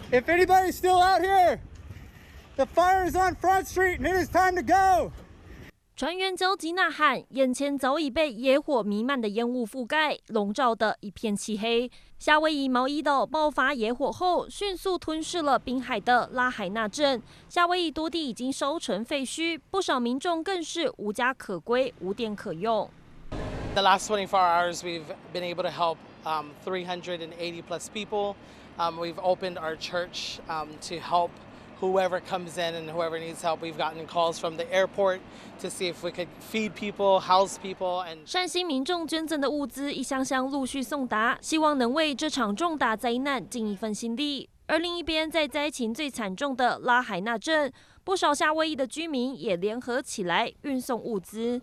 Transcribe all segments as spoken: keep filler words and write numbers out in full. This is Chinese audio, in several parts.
If anybody's still out here, the fire is on Front Street and it is time to go. 船员焦急呐喊，眼前早已被野火弥漫的烟雾覆盖，笼罩的一片漆黑。夏威夷毛伊岛爆发野火后，迅速吞噬了滨海的拉海纳镇。夏威夷多地已经烧成废墟，不少民众更是无家可归、无电可用。 The last twenty-four hours, we've been able to help um, three hundred eighty plus people. Um, we've opened our church um, to help whoever comes in and whoever needs help. We've gotten calls from the airport to see if we could feed people, house people. And 善心民众捐赠的物资一箱箱陆续送达，希望能为这场重大灾难尽一份心力。而另一边，在灾情最惨重的拉海纳镇，不少夏威夷的居民也联合起来运送物资。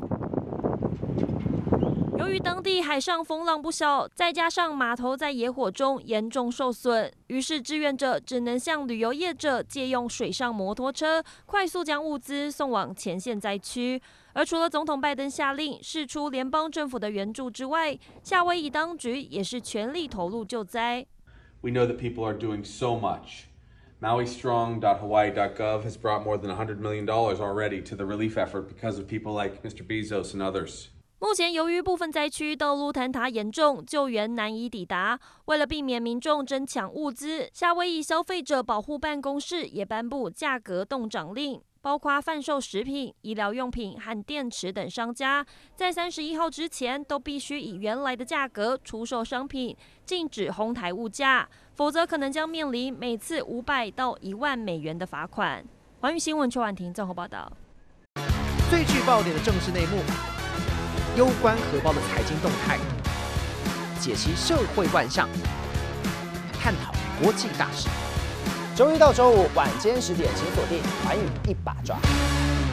由于当地海上风浪不小，再加上码头在野火中严重受损，于是志愿者只能向旅游业者借用水上摩托车，快速将物资送往前线灾区。而除了总统拜登下令释出联邦政府的援助之外，夏威夷当局也是全力投入救灾。 We know that people are doing so much. Maui Strong dot Hawaii dot gov has brought more than one hundred million dollars already to the relief effort because of people like Mister Bezos and others. 目前，由于部分灾区道路坍塌严重，救援难以抵达。为了避免民众争抢物资，夏威夷消费者保护办公室也颁布价格冻涨令，包括贩售食品、医疗用品和电池等商家，在三十一号之前都必须以原来的价格出售商品，禁止哄抬物价，否则可能将面临每次五百到一万美元的罚款。环宇新闻邱婉婷综合报道。 最具爆点的政治内幕。攸关荷包的财经动态，解析社会万象，探讨国际大事。 周一到周五晚间十点，请锁定《寰宇一把抓》。